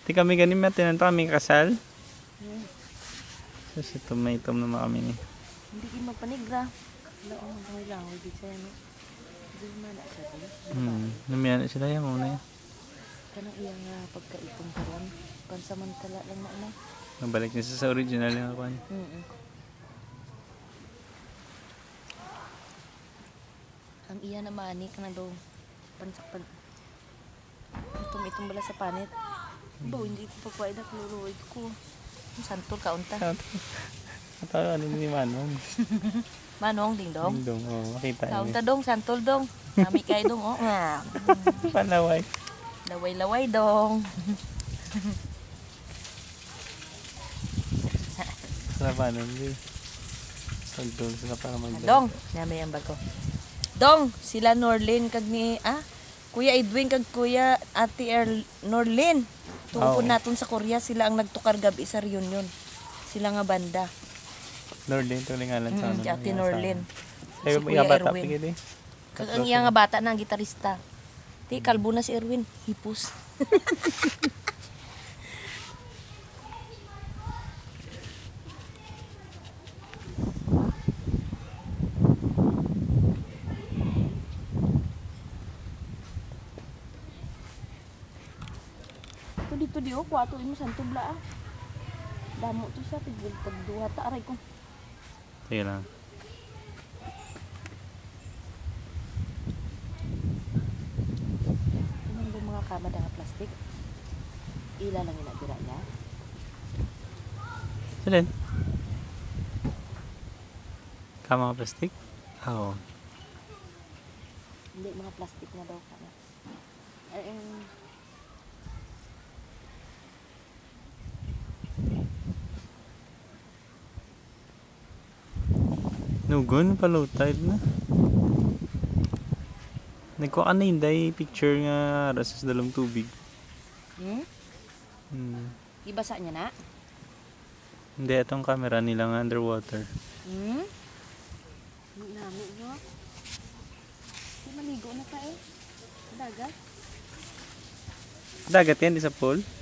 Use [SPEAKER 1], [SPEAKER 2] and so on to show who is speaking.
[SPEAKER 1] Di kami ganin matinan pa kami kasal.
[SPEAKER 2] Hmm.
[SPEAKER 1] Sus, ito may itom naman kami ni.
[SPEAKER 2] Hindi kayo magpanigra. Wala akong magpangilangoy di siya, no? Hindi naman na siya tayo.
[SPEAKER 1] Namiyan na sila yan muna yan.
[SPEAKER 2] Kanang iyang pagkaitong karon. Pansamantala lang na ano.
[SPEAKER 1] Nabalik niya sa original yung ako.
[SPEAKER 2] Ang iya na maanik na daw pansakpan. Itong bala sa panit. Baw, hindi ko pagpain na kloroid ko. Santol kaunta.
[SPEAKER 1] Matawa ano ni Manong.
[SPEAKER 2] Manong, ding dong.
[SPEAKER 1] Ding dong, makita niyo.
[SPEAKER 2] Kaunta dong, santol dong. Kami kay dong,
[SPEAKER 1] Panaway.
[SPEAKER 2] Laway-laway dong.
[SPEAKER 1] Sa Manong, di. Santol sila para magdala.
[SPEAKER 2] Dong, nami ang bago. Dong, sila Norlin kag ni Kuya Edwin kag Kuya Ate Norlin. Tungkol naton sa Korea, sila ang nagtukar gabi sa reunion. Sila nga banda.
[SPEAKER 1] Norlin, ito lingalan sa ano.
[SPEAKER 2] Ate Norlin.
[SPEAKER 1] Si Kuya Erwin.
[SPEAKER 2] Kag ang iya nga bata na ang gitarista. Ti kalbo na si Erwin, hipos. Dito di kwato imo santubla Damo to siya tigil tagduha ta aray ko.
[SPEAKER 1] Sige lang.
[SPEAKER 2] Yung mga kama nga plastic. Ila lang ina dira niya.
[SPEAKER 1] Silin. Kama nga plastic? Oo.
[SPEAKER 2] Hindi mga plastic na daw kana.
[SPEAKER 1] Nugon pa low tide na. Nagko ano hindi picture nga rasas dalawang tubig.
[SPEAKER 2] Ibasa niya na?
[SPEAKER 1] Hindi, itong camera nila nga underwater.
[SPEAKER 2] Nami nyo? Di maligo na ka Dagat?
[SPEAKER 1] Dagat yan, di sa pool?